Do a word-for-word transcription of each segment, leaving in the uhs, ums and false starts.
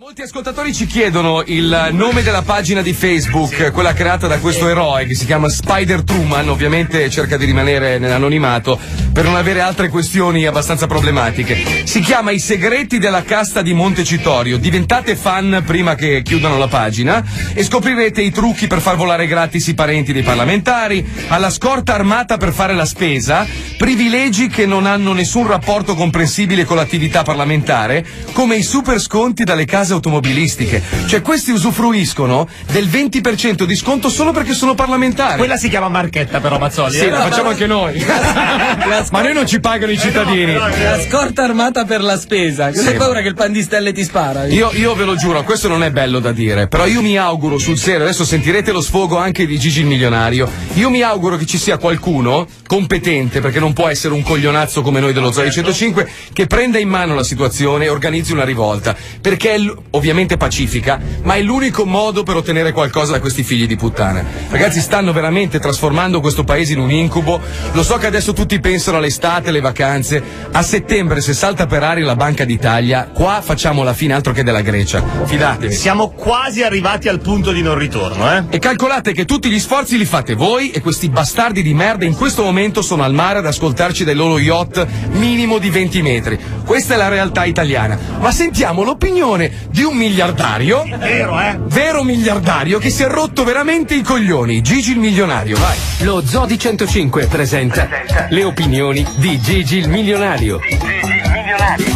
Molti ascoltatori ci chiedono il nome della pagina di Facebook, sì, quella creata da questo eroe che si chiama Spider Truman. Ovviamente cerca di rimanere nell'anonimato per non avere altre questioni abbastanza problematiche. Si chiama I segreti della casta di Montecitorio. Diventate fan prima che chiudano la pagina e scoprirete i trucchi per far volare gratis i parenti dei parlamentari, alla scorta armata per fare la spesa, privilegi che non hanno nessun rapporto comprensibile con l'attività parlamentare, come i super sconti dalle case automobilistiche. Cioè questi usufruiscono del venti per cento di sconto solo perché sono parlamentari. Quella si chiama marchetta però, Mazzoli. Sì, eh? la facciamo anche noi. Ma noi non ci pagano i cittadini. La scorta armata per la spesa. Che sì. Hai paura che il pandistelle ti spara? Io, io ve lo giuro, questo non è bello da dire, però io mi auguro sul serio, adesso sentirete lo sfogo anche di Gigi il milionario, io mi auguro che ci sia qualcuno competente, perché non può essere un coglionazzo come noi dello Zoo di centocinque, che prenda in mano la situazione e organizzi una rivolta, perché è l- ovviamente pacifica, ma è l'unico modo per ottenere qualcosa da questi figli di puttana. Ragazzi, stanno veramente trasformando questo paese in un incubo. Lo so che adesso tutti pensano all'estate, alle vacanze. A settembre, se salta per aria la Banca d'Italia, qua facciamo la fine, altro che della Grecia. Fidatevi. Siamo quasi arrivati al punto di non ritorno, eh? E calcolate che tutti gli sforzi li fate voi e questi bastardi di merda in questo momento sono al mare ad ascoltarci dai loro yacht minimo di venti metri. Questa è la realtà italiana. Ma sentiamo l'opinione di un miliardario, vero, eh? Vero miliardario che si è rotto veramente i coglioni. Gigi il milionario, vai. Lo Zoo di centocinque presenta, presenta le opinioni di Gigi il milionario. Gigi il milionario.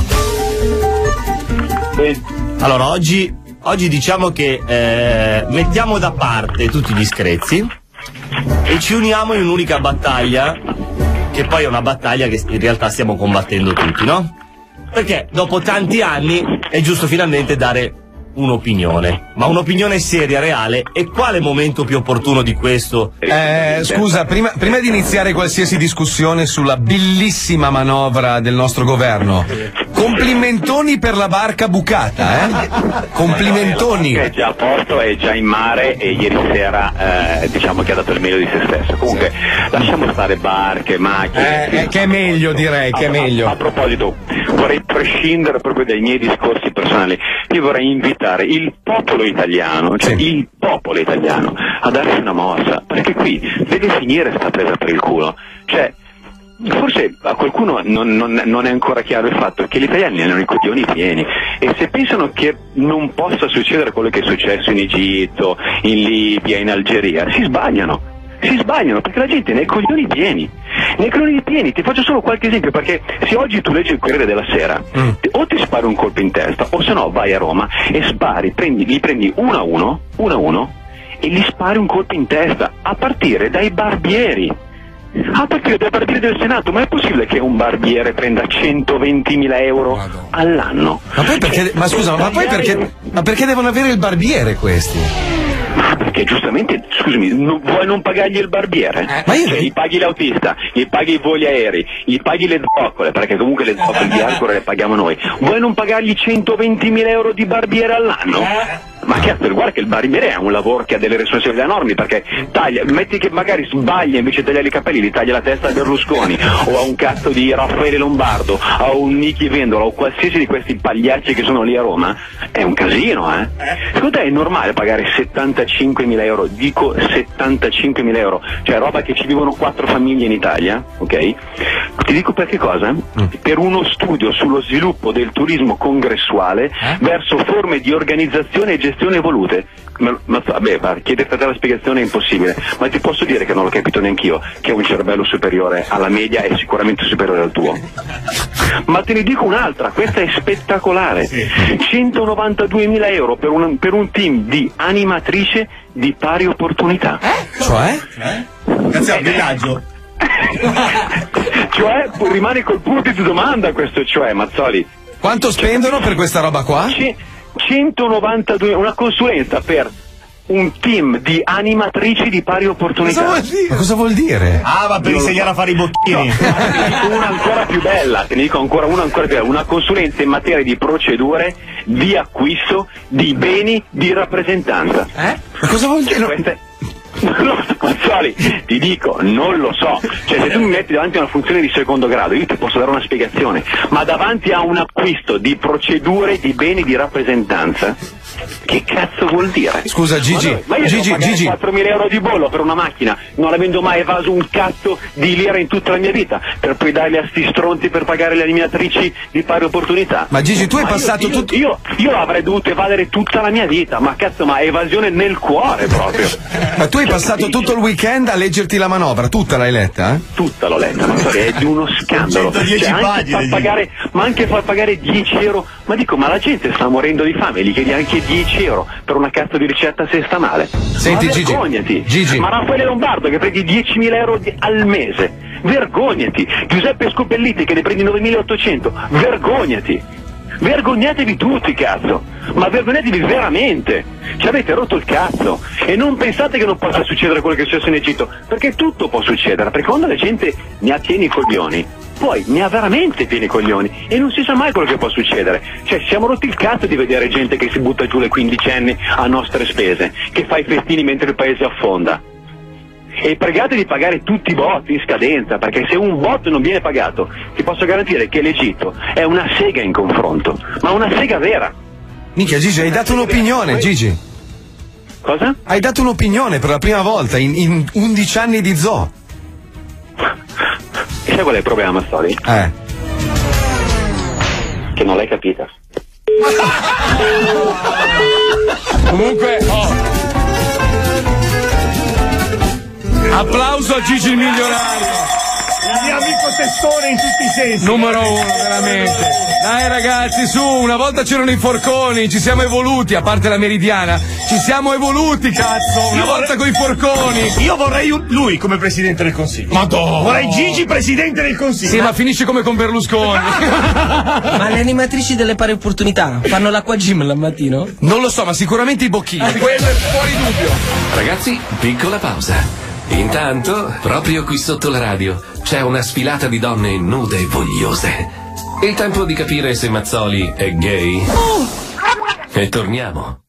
Allora, oggi, oggi diciamo che eh, mettiamo da parte tutti gli screzi e ci uniamo in un'unica battaglia, che poi è una battaglia che in realtà stiamo combattendo tutti, no? Perché dopo tanti anni è giusto finalmente dare un'opinione, ma un'opinione seria, reale. E quale momento più opportuno di questo? Eh, scusa, prima, prima di iniziare qualsiasi discussione sulla bellissima manovra del nostro governo, complimentoni per la barca bucata, eh? Complimentoni. È già a posto, è già in mare e ieri sera eh, diciamo che ha dato il meglio di se stesso. Comunque sì, lasciamo stare barche, macchine. Eh, eh, che è meglio, direi, che è meglio. A, a proposito, vorrei prescindere proprio dai miei discorsi personali. Io vorrei invitare il popolo italiano, cioè sì, il popolo italiano, a darsi una mossa, perché qui deve finire sta presa per il culo. Cioè, forse a qualcuno non, non, non è ancora chiaro il fatto che gli italiani hanno i coglioni pieni, e se pensano che non possa succedere quello che è successo in Egitto, in Libia, in Algeria, si sbagliano. Si sbagliano perché la gente ne ha i coglioni pieni. Nei coglioni pieni, ti faccio solo qualche esempio, perché se oggi tu leggi il Corriere della Sera, mm. o ti spari un colpo in testa, o se no vai a Roma e spari, prendi, li prendi uno a uno, uno a uno, e gli spari un colpo in testa, a partire dai barbieri. A partire dai barbieri del Senato. Ma è possibile che un barbiere prenda centoventimila euro Madonna. all'anno? Ma poi perché, ma scusa, ma poi perché, ma perché devono avere il barbiere questi? Ma perché giustamente, scusami, non, vuoi non pagargli il barbiere? Eh, ma io... Cioè, gli paghi l'autista, gli paghi i voli aerei, gli paghi le zoccole, perché comunque le zoccole di Alcora le paghiamo noi. Vuoi non pagargli centoventimila euro di barbiere all'anno? Ma cazzo, guarda che il barbiere è un lavoro che ha delle responsabilità enormi, perché taglia, metti che magari sbaglia, invece di tagliare i capelli li taglia la testa a Berlusconi, o a un cazzo di Raffaele Lombardo, a un Nichi Vendola, o qualsiasi di questi pagliacci che sono lì a Roma, è un casino, eh? Secondo te è normale pagare settantacinquemila euro? Dico settantacinquemila euro, cioè roba che ci vivono quattro famiglie in Italia, ok? Ti dico per che cosa? Mm. Per uno studio sullo sviluppo del turismo congressuale eh? verso forme di organizzazione e gestione evolute. Ma, ma vabbè, chiederti a te la spiegazione è impossibile, ma ti posso dire che non l'ho capito neanch'io, che ho un cervello superiore alla media e sicuramente superiore al tuo. Ma te ne dico un'altra, questa è spettacolare. centonovantaduemila euro per un, per un team di animatrice di pari opportunità. Eh? Cioè? Eh? Cazzo, è un villaggio. Cioè, rimane col punto di domanda questo, cioè, Mazzoli. Quanto spendono per questa roba qua? C- centonovantadue, una consulenza per un team di animatrici di pari opportunità. Cosa vuol dire? Ma cosa vuol dire? Ah, va per insegnare a fare i bocchini. No, te ne dico una ancora più bella, te ne dico ancora una ancora più bella, una consulenza in materia di procedure di acquisto di beni di rappresentanza. Eh? Ma cosa vuol dire? Cioè, queste, No, Mazzoli, ti dico, non lo so. Cioè, se tu mi metti davanti a una funzione di secondo grado, io ti posso dare una spiegazione, ma davanti a un acquisto di procedure di beni di rappresentanza, che cazzo vuol dire? Scusa Gigi, ma, ma io Gigi, devo pagare Gigi. quattromila euro di bollo per una macchina, non avendo mai evaso un cazzo di lira in tutta la mia vita, per poi darli a sti stronzi per pagare le eliminatrici di pari opportunità. Ma Gigi, tu hai Ma passato io, io, tutto. Io, io avrei dovuto evadere tutta la mia vita, ma cazzo, ma evasione nel cuore proprio. Ma tu hai Cioè, passato capisci? tutto il weekend a leggerti la manovra, tutta l'hai letta, eh? Tutta l'ho letta, ma è di uno scandalo. centodieci Cioè, anche pagine, far pagare, ma anche far pagare dieci euro, ma dico, ma la gente sta morendo di fame, gli chiedi anche dieci euro per una cazzo di ricetta se sta male. Senti, ma Gigi, vergognati. Gigi. Ma Raffaele Lombardo che prendi diecimila euro di- al mese, vergognati. Giuseppe Scopelliti che ne prendi novemilaottocento, vergognati. Vergognatevi tutti, cazzo! Ma vergognatevi veramente! Ci avete rotto il cazzo! E non pensate che non possa succedere quello che è successo in Egitto, perché tutto può succedere, perché quando la gente ne ha pieni i coglioni, poi ne ha veramente pieni i coglioni, e non si sa mai quello che può succedere. Cioè, siamo rotti il cazzo di vedere gente che si butta giù le quindicenni a nostre spese, che fa i festini mentre il paese affonda. E pregate di pagare tutti i bot in scadenza, perché se un bot non viene pagato, ti posso garantire che l'Egitto è una sega in confronto, ma una sega vera. Minchia Gigi, hai dato un'opinione, Gigi. Cosa? Hai dato un'opinione per la prima volta in, in undici anni di zoo. E sai qual è il problema, Stori? Eh. Che non l'hai capita. Comunque, oh. Applauso a Gigi il milionario. Il mio amico testone in tutti i sensi. Numero uno, veramente. Dai ragazzi, su, una volta c'erano i forconi, ci siamo evoluti, a parte la meridiana, ci siamo evoluti, cazzo, una Io volta vorrei- coi forconi. Io vorrei un- lui come presidente del consiglio. Madonna. Vorrei Gigi presidente del consiglio. Sì, ma finisce come con Berlusconi. Ma le animatrici delle pari opportunità fanno l'acqua gym al mattino? Non lo so, ma sicuramente i bocchini, quello è fuori dubbio. Ragazzi, piccola pausa. Intanto, proprio qui sotto la radio, c'è una sfilata di donne nude e vogliose. Il tempo di capire se Mazzoli è gay. E torniamo.